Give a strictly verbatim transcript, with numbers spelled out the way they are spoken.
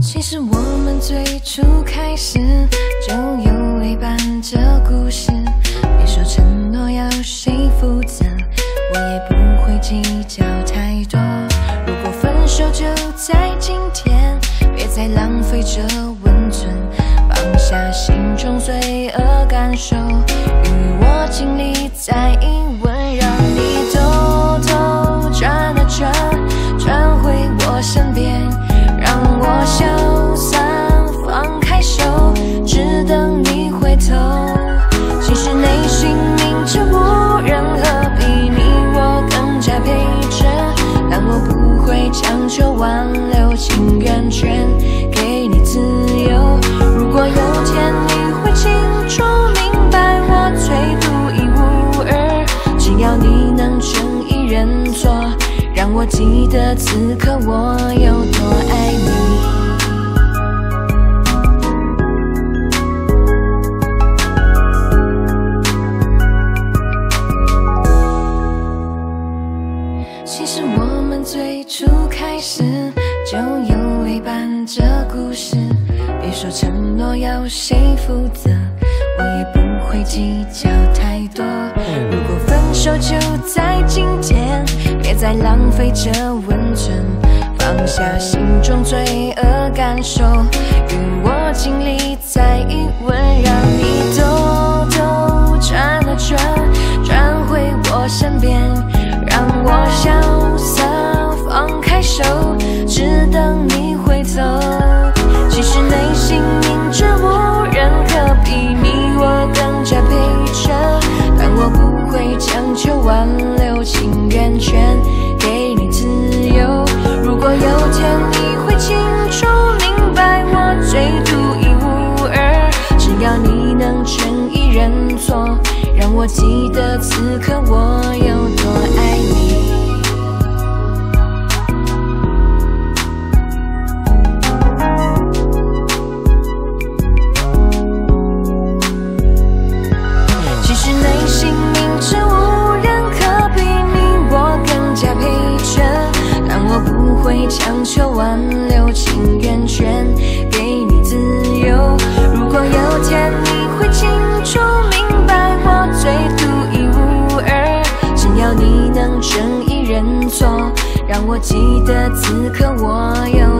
其实我们最初开始就有为伴这故事，别说承诺要谁负责，我也不会计较太多。如果分手就在今天，别再浪费这温存，放下心中罪恶感受，与我尽力再一吻，让你偷偷转啊转，转回我身边，让我潇洒放开手，只等你回头。其实内心明知无人何必你我更加配着，但我不会强求挽留，情愿全给你自由。如果有天你会清楚明白我最独一无二，只要你能诚意认错，让我记得此刻我有多爱你。其实我们最初开始就有为伴这故事，别说承诺要谁负责，我也不会计较太多。如果分手就在今天，别再浪费这温存，放下心中罪恶感受，与我尽力再一吻，让你偷偷转啊转，转回我身边，让我潇洒放开手，只等你回头。其实内心明知无人可比你我更加配着，但我不会强求挽留，情愿全给你自由。如果有天你会清楚明白我最独一无二，只要你能诚意认错，让我记得此刻我有多爱你。其实内心明知无人可比你我更加配着，但我不会强求挽留，情愿全给你自由。如果有天你会清楚明白我最独一无二，只要你能诚意认错，让我记得此刻我有